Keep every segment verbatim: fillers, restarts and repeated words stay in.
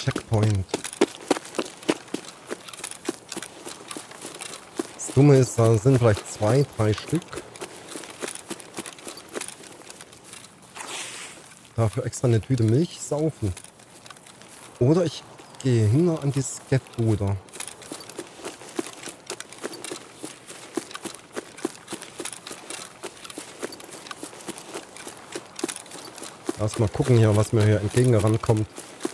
Checkpoint. Das Dumme ist, da sind vielleicht zwei, drei Stück. Dafür extra eine Tüte Milch saufen. Oder ich gehe hin an die Scat-Bude. Lass mal gucken hier, was mir hier entgegenrankommt.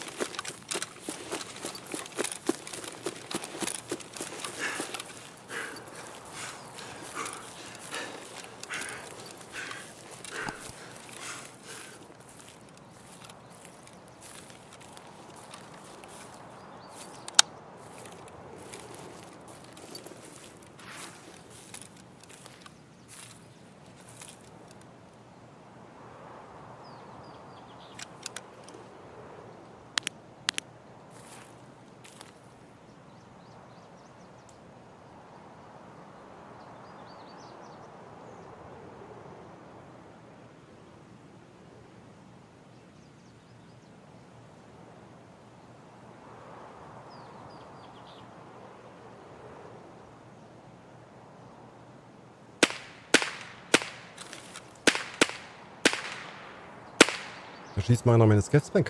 Da schießt mal einer meine Scats weg.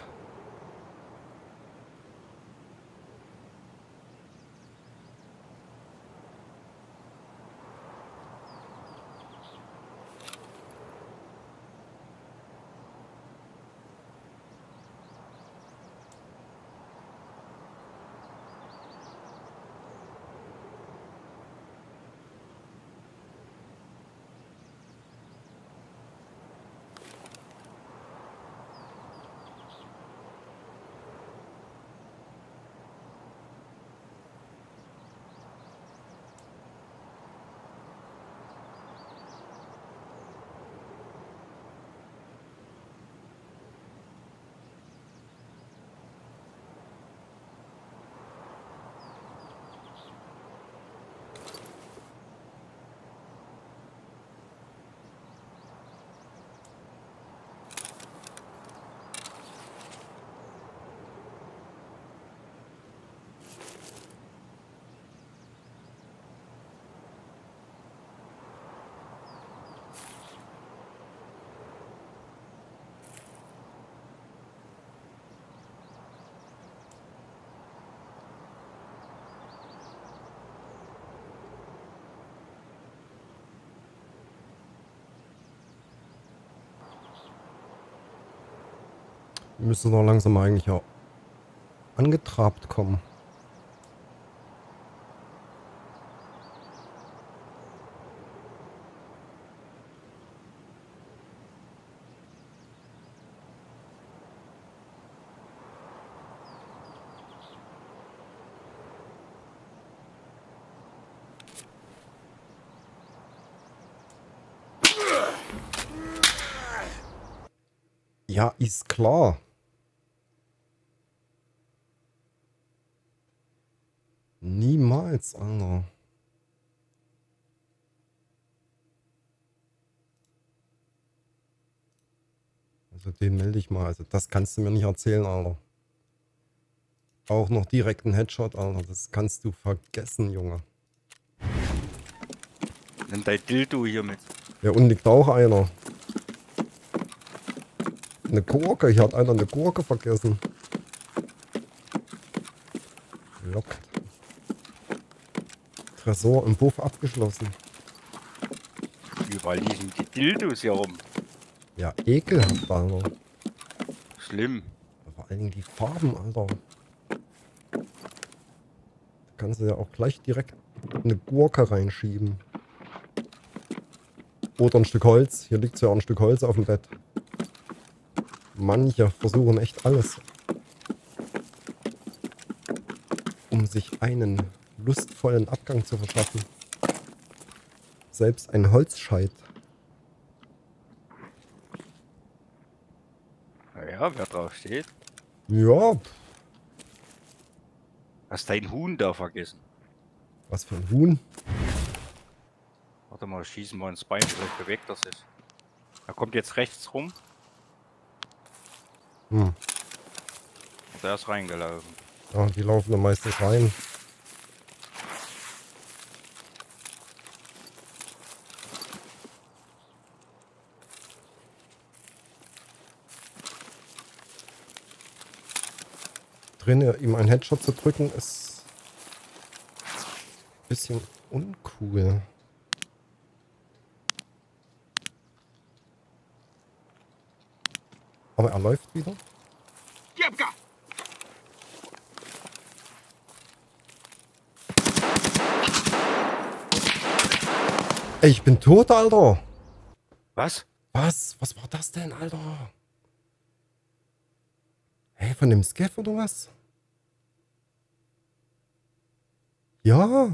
Wir müssen doch langsam eigentlich auch angetrabt kommen. Ja, ist klar. Niemals, Alter. Also den melde ich mal. Also das kannst du mir nicht erzählen, Alter. Auch noch direkt ein Headshot, Alter. Das kannst du vergessen, Junge. Nimm dein Dildo hier mit. Ja, und liegt auch einer. Eine Gurke. Hier hat einer eine Gurke vergessen. Lockt. Tresor im Puff abgeschlossen. Überall liegen die Dildos hier rum. Ja, ekelhaft, Alter. Schlimm. Vor allen Dingen die Farben, Alter. Da kannst du ja auch gleich direkt eine Gurke reinschieben. Oder ein Stück Holz. Hier liegt ja auch ein Stück Holz auf dem Bett. Manche versuchen echt alles, um sich einen lustvollen Abgang zu verschaffen. Selbst ein Holzscheit. Naja, wer drauf steht. Ja, Hast dein Huhn da vergessen? was für ein Huhn. Warte mal, schießen wir ins Bein, vielleicht bewegt er sich. Er kommt jetzt rechts rum. Hm. Der ist reingelaufen. Ja, die laufen dann meistens rein. Drinnen ihm einen Headshot zu drücken, ist ein bisschen uncool. Aber er läuft wieder. Ey, ich bin tot, Alter. Was? Was? Was war das denn, Alter? Hey, von dem Scaff oder was? Ja.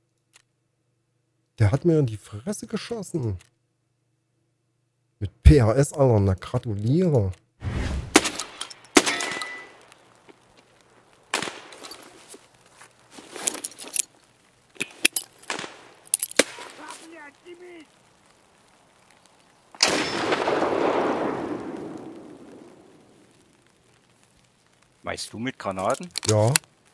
Der hat mir in die Fresse geschossen. Mit P R S, Alter. Na, gratuliere. Weißt du mit Granaten? Ja.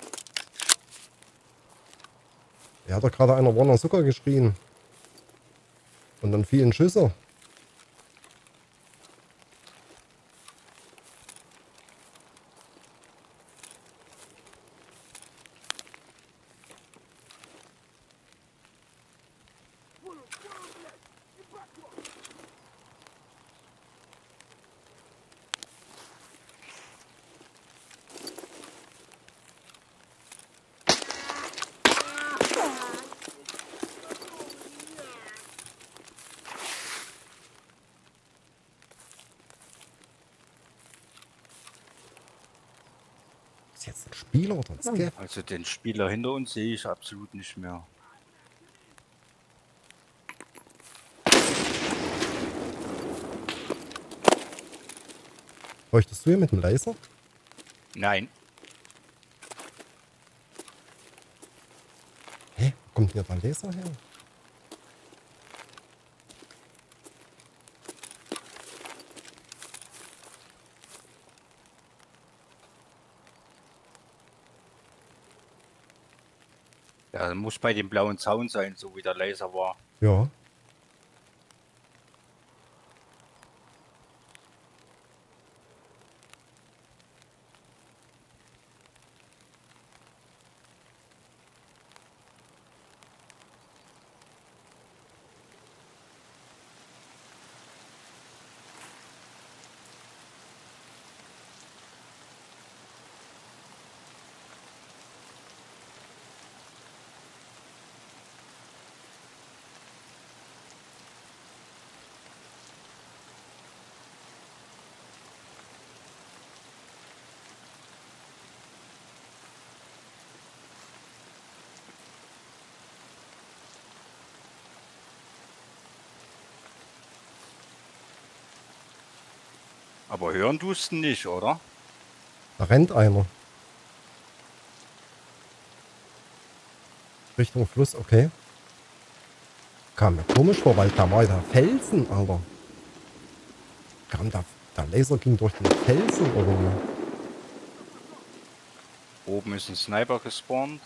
Er hat doch gerade einer Warner Zucker geschrien. Und dann vielen Schüsse. Ist jetzt ein Spieler oder ein Scaff? Also den Spieler hinter uns sehe ich absolut nicht mehr. Leuchtest du hier mit dem Laser? Nein. Hä? Wo kommt hier der Laser her? Der muss bei dem blauen Zaun sein, so wie der Laser war. Ja. Aber hören tust du nicht, oder? Da rennt einer. Richtung Fluss, okay. Kam mir komisch vor, weil da war der Felsen, Alter. Kam da, der Laser ging durch den Felsen oder wie? Oben ist ein Sniper gespawnt.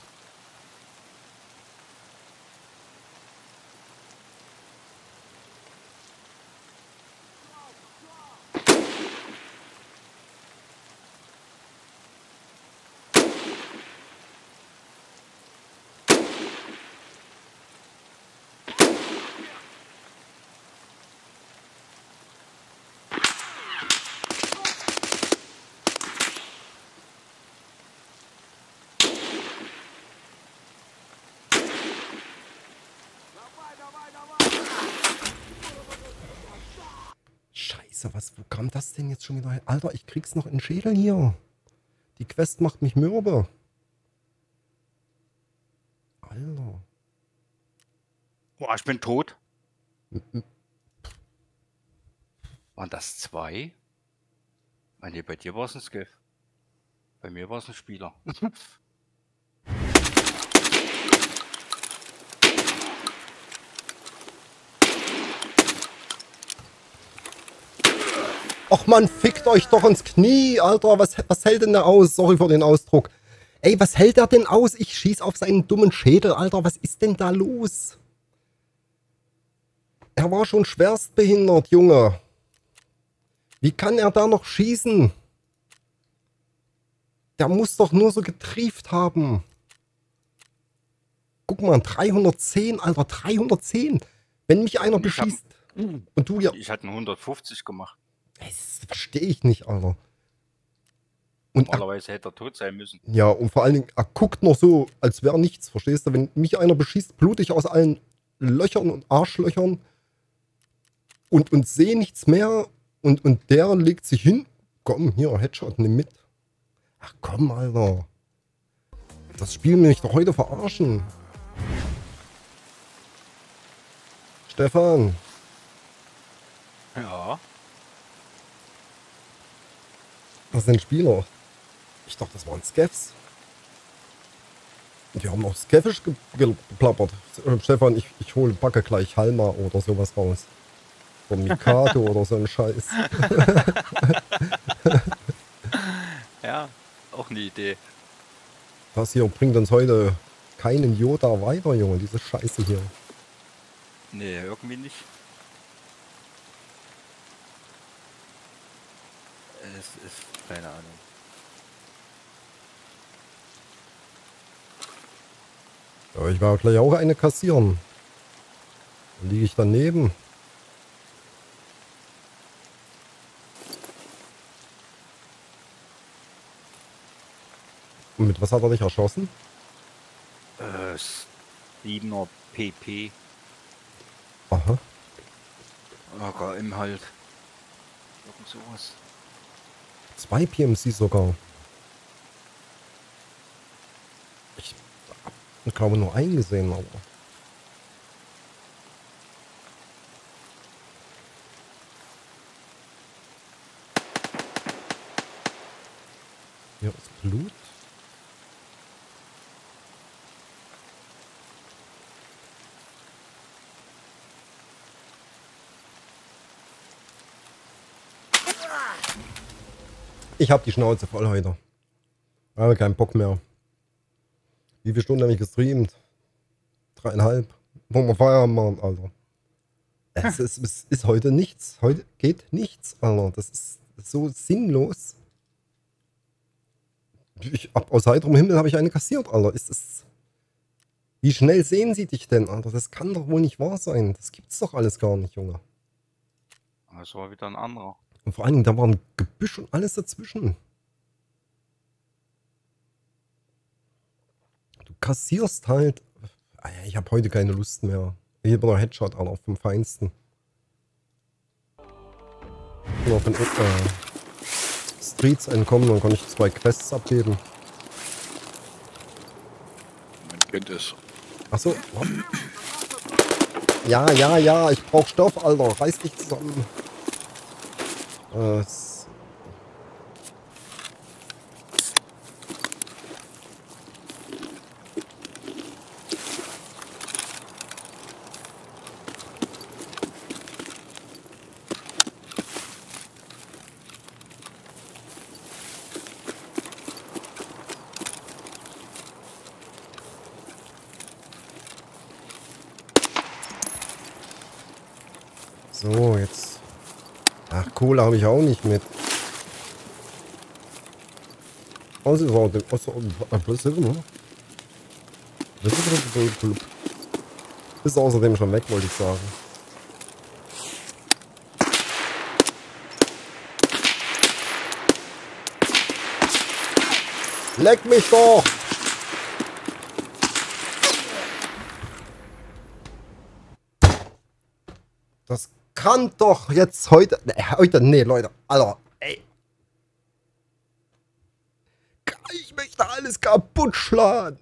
Scheiße, was, wo kam das denn jetzt schon wieder hin? Alter, ich krieg's noch in den Schädel hier. Die Quest macht mich mürbe. Alter. Boah, ich bin tot. Waren das zwei? Ah, nee, bei dir war es ein Scaff. Bei mir war es ein Spieler. Och man, fickt euch doch ins Knie, Alter. Was, was hält denn der aus? Sorry für den Ausdruck. Ey, was hält der denn aus? Ich schieß auf seinen dummen Schädel, Alter. Was ist denn da los? Er war schon schwerstbehindert, Junge. Wie kann er da noch schießen? Der muss doch nur so getrieft haben. Guck mal, dreihundertzehn, Alter, dreihundertzehn. Wenn mich einer beschießt hab, und du ja... Ich hatte einen hundertfünfzig gemacht. Das verstehe ich nicht, Alter. Und normalerweise hätte er tot sein müssen. Ja, und vor allen Dingen, er guckt noch so, als wäre nichts, verstehst du? Wenn mich einer beschießt, blute ich aus allen Löchern und Arschlöchern und, und sehe nichts mehr und, und der legt sich hin. Komm, hier, Headshot, nimm mit. Ach komm, Alter. Das Spiel will mich doch heute verarschen. Stefan. Ja. Das sind Spieler. Ich dachte, das waren Skeffs. Die haben noch skeffisch ge geplappert. Stefan, ich, ich hole, packe gleich Halma oder sowas raus. Oder Mikado oder so ein Scheiß. Ja, auch eine Idee. Das hier bringt uns heute keinen Yoda weiter, Junge, diese Scheiße hier. Nee, irgendwie nicht. Es ist keine Ahnung. Ja, ich werde gleich auch eine kassieren. Dann liege ich daneben. Und mit was hat er dich erschossen? Äh, siebener P P. Aha. A K M halt. Irgend sowas. Zwei P M C sogar. Ich glaube nur einen gesehen, aber. Hier ist Blut. Ich hab die Schnauze voll heute. Ich habe keinen Bock mehr. Wie viele Stunden habe ich gestreamt? Dreieinhalb. Wollen wir Feierabend machen, Alter. Es ist, es ist heute nichts. Heute geht nichts, Alter. Das ist so sinnlos. Ich, ab, aus heiterem Himmel habe ich eine kassiert, Alter. Ist es. Wie schnell sehen sie dich denn, Alter? Das kann doch wohl nicht wahr sein. Das gibt's doch alles gar nicht, Junge. Das war wieder ein anderer. Und vor allen Dingen, da war ein Gebüsch und alles dazwischen. Du kassierst halt. Ich habe heute keine Lust mehr. Hier war noch Headshot, Alter, vom Feinsten. Nur von äh, Streets entkommen, dann kann ich zwei Quests abgeben. Man kennt es. Achso. Ja, ja, ja, ich brauch Stoff, Alter. Reiß dich zusammen. Äh, So, jetzt. Ach, Kohle habe ich auch nicht mit. Was ist auch Ist außerdem schon weg, wollte ich sagen. Leck mich doch! Das kann doch jetzt heute... Ne, heute, nee, Leute. Alter, ey. Ich möchte alles kaputt schlagen.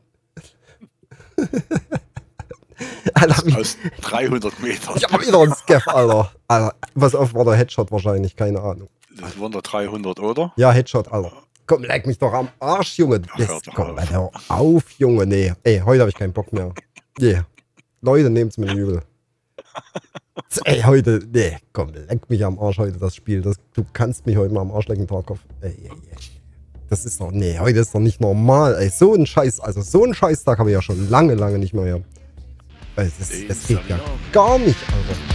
Alter, aus dreihundert Metern. Ich hab wieder einen Scaff, Alter. Alter. Was auf war der Headshot wahrscheinlich, keine Ahnung. Das waren der dreihundert, oder? Ja, Headshot, Alter. Komm, leck mich doch am Arsch, Junge. Das, komm, auf. Hör auf, Junge. Nee, ey, heute habe ich keinen Bock mehr. Nee. Leute, nehmt's mir übel. Ey, heute, nee, komm, leck mich am Arsch heute das Spiel. Das, du kannst mich heute mal am Arsch lecken, Tarkov. Ey, ey, ey. Das ist doch, nee, heute ist doch nicht normal, ey. So ein Scheiß, also so ein Scheißtag habe ich ja schon lange, lange nicht mehr gehabt. Es, es, es geht ja gar nicht, Alter.